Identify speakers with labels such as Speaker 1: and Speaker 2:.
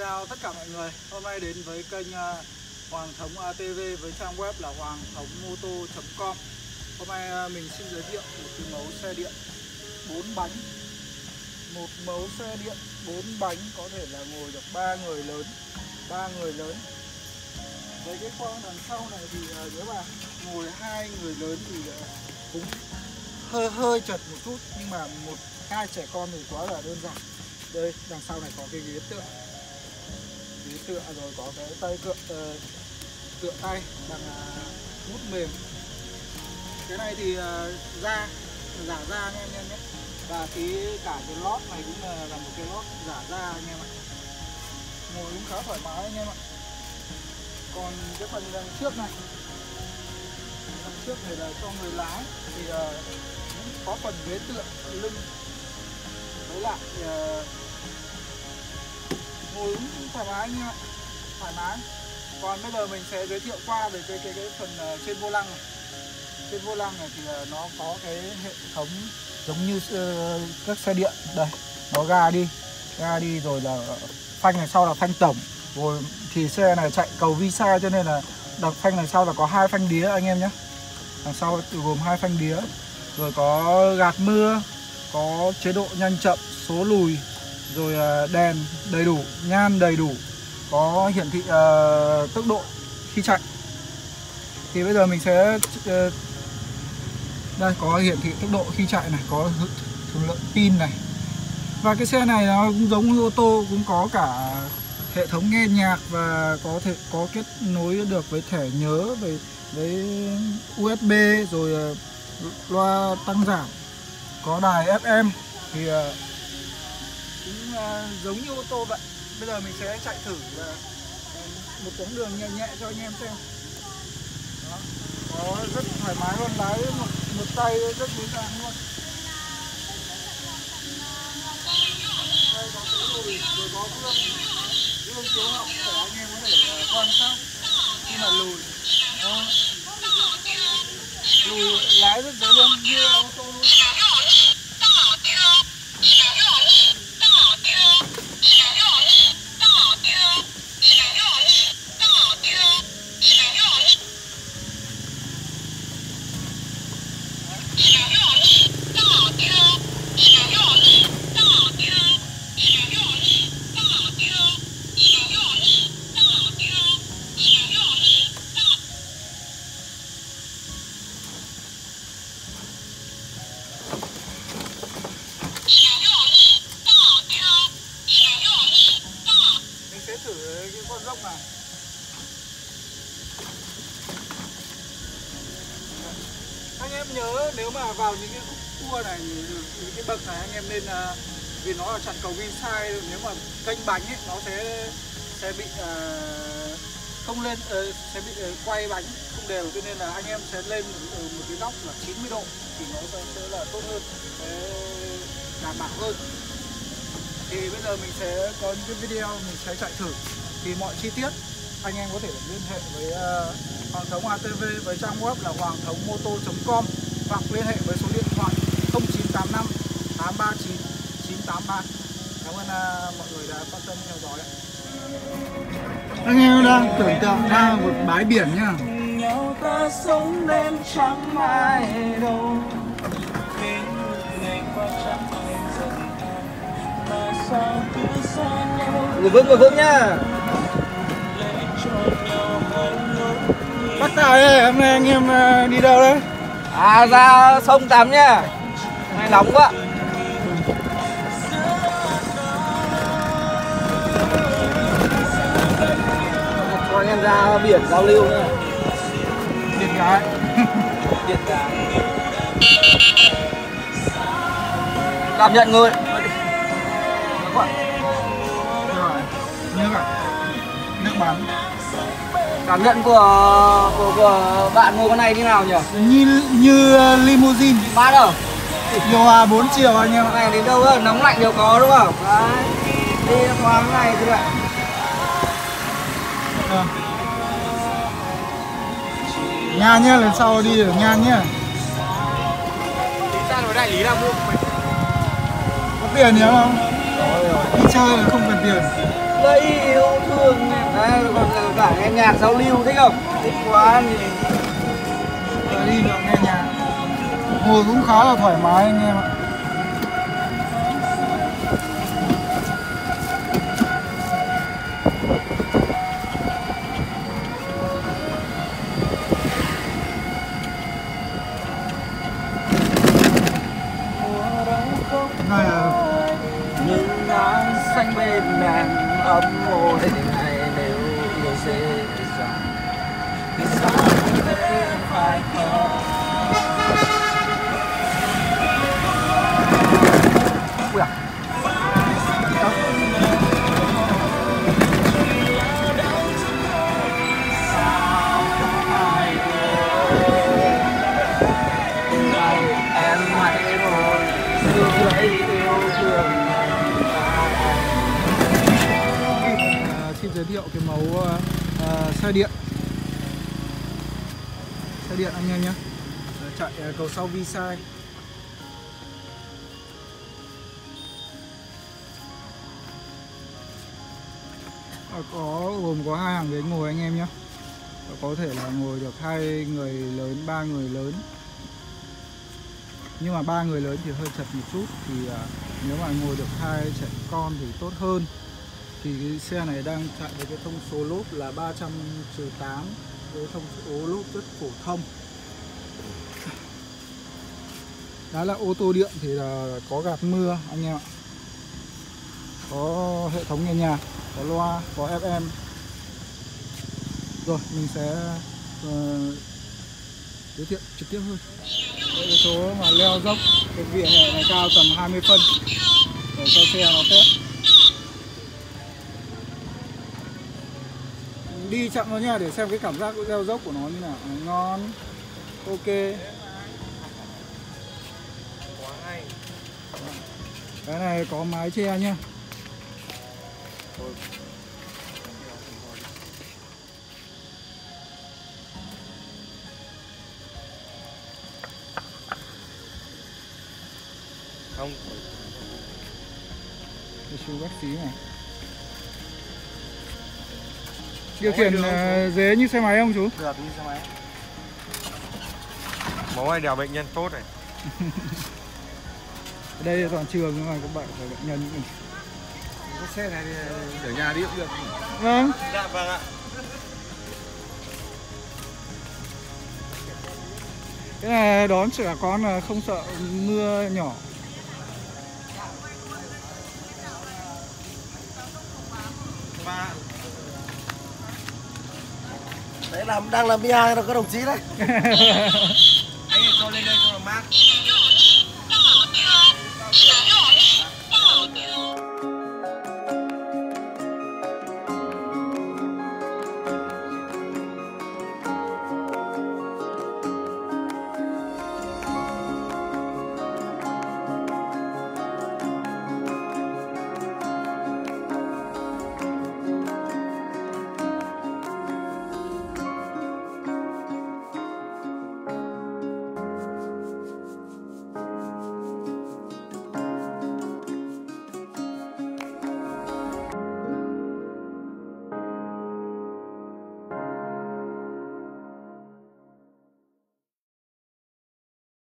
Speaker 1: chào tất cả mọi người. Hôm nay đến với kênh Hoàng Thống ATV với trang web là hoangthongmoto.com. Hôm nay mình xin giới thiệu một cái mẫu xe điện 4 bánh. Một mẫu xe điện 4 bánh có thể là ngồi được 3 người lớn. Với cái khoang đằng sau này thì nếu mà ngồi 2 người lớn thì cũng hơi chật một chút, nhưng mà 1-2 trẻ con thì quá là đơn giản. Đây, đằng sau này có cái ghế tựa rồi có cái tay tựa tay bằng mút mềm. Cái này thì giả da anh em nhé. Và cả cái lót này cũng là một cái lót giả da anh em ạ. Ngồi cũng khá thoải mái anh em ạ. Còn cái phần đằng trước này là cho người lái thì cũng có phần ghế tựa lưng, với lại ngồi cũng thoải mái anh em ạ, thoải mái. Còn bây giờ mình sẽ giới thiệu qua về cái phần trên vô lăng này. Trên vô lăng này thì nó có cái hệ thống giống như các xe điện. Đây, nó ga đi rồi là phanh này sau là phanh tổng. Rồi thì xe này chạy cầu Visa cho nên là đằng phanh này sau là có 2 phanh đĩa anh em nhé. Đằng sau gồm 2 phanh đĩa. Rồi có gạt mưa, có chế độ nhanh chậm, số lùi, rồi đèn đầy đủ, nhan đầy đủ, có hiển thị tốc độ khi chạy. Thì bây giờ mình sẽ đây có hiển thị tốc độ khi chạy này, có thời lượng pin này. Và cái xe này nó cũng giống như ô tô, cũng có cả hệ thống nghe nhạc và có kết nối được với thẻ nhớ, với USB, rồi loa tăng giảm, có đài FM thì cũng giống như ô tô vậy. Bây giờ mình sẽ chạy thử một quãng đường nhẹ cho anh em xem. Đó, có rất thoải mái luôn, lái một tay rất dễ dàng luôn. Đây có số lùi, rồi có gương chiếu hậu để anh em có thể quan sát khi mà lùi. Đó, lùi lái rất dễ luôn, như ô tô luôn. Này. Anh em nhớ nếu mà vào những cái khúc cua này, những cái bậc này anh em nên vì nó là chặn cầu vi sai, nếu mà kênh bánh ấy nó sẽ bị không lên, sẽ bị quay bánh không đều, cho nên là anh em sẽ lên một cái góc là 90 độ thì nó sẽ là tốt hơn, sẽ đảm bảo hơn. Thì bây giờ mình sẽ có những cái video mình sẽ chạy thử, thì mọi chi tiết anh em có thể liên hệ với Hoàng Thống ATV với trang web là hoangthongmoto.com, hoặc liên hệ với số điện thoại 0985 839 983. Cảm ơn mọi người đã quan tâm theo dõi. Anh em đang tưởng tượng ra một bãi biển nhá.
Speaker 2: Ngồi vững nhá.
Speaker 1: Bác Tài ơi, hôm nay anh em đi đâu đấy?
Speaker 2: Ra sông tắm nhá. Nay nóng quá. Cho anh em ra biển giao lưu nhá.
Speaker 1: Biển cái.
Speaker 2: Biển cái. Cảm nhận người.
Speaker 1: Nước bắn.
Speaker 2: Cảm nhận của bạn ngồi con này như nào nhỉ?
Speaker 1: Như limousine.
Speaker 2: Bát à?
Speaker 1: Điều hòa 4 chiều anh em.
Speaker 2: Này đến đâu nóng lạnh đều có đúng không? Đấy. Đi khoáng này các bạn.
Speaker 1: Nha nhá, lần sau đi được nha nhá.
Speaker 2: Ra với đại lý là mua
Speaker 1: có tiền nhớ không? Đi chơi là không cần tiền.
Speaker 2: lấy yêu thương em. Đấy, còn cả nghe nhạc giao lưu thích không? Thích quá thì
Speaker 1: đi được nghe nhạc. Ngồi cũng khá là thoải mái anh em ạ. Này
Speaker 2: những nắng xanh bên nàng ấm môi ngày nếu yêu dễ dàng thì sao để phải khó. Ui à. Em hãy ngồi giữ lấy yêu thương.
Speaker 1: Xin giới thiệu cái mẫu xe điện. Xe điện anh em nhé. Chạy cầu sau V-Size. Gồm có 2 hàng ghế ngồi anh em nhé. Có thể là ngồi được 2 người lớn, 3 người lớn. Nhưng mà 3 người lớn thì hơi chật một chút. Thì nếu mà ngồi được 2 trẻ con thì tốt hơn. Thì cái xe này đang chạy với cái thông số lốp là 300-8. Với thông số lốp rất phổ thông. Đó là ô tô điện thì là có gạt mưa anh em ạ. Có hệ thống nghe nhạc, có loa, có FM. Rồi mình sẽ giới thiệu trực tiếp hơn. Đây cái số mà leo dốc, cái vỉa hè này cao tầm 20 phân để cho xe nó phép. Đi chậm thôi nha để xem cái cảm giác leo dốc của nó như nào. Ngon. Ok. Cái này có mái che nhá.
Speaker 3: Không.
Speaker 1: Cái số bác sĩ này. Điều khiển dễ như xe máy không chú?
Speaker 2: Được như xe máy.
Speaker 3: Máu ai đèo bệnh nhân tốt này.
Speaker 1: Ở đây là toàn trường nhưng mà các bạn phải bệnh nhân.
Speaker 3: Cái xe này thì ở nhà đi cũng được.
Speaker 1: Vâng.
Speaker 3: Dạ vâng ạ.
Speaker 1: Cái này đón trẻ con là không sợ mưa nhỏ.
Speaker 2: Đấy đang làm bia rồi các đồng chí đấy.
Speaker 3: Anh cho lên đây cho nó mát.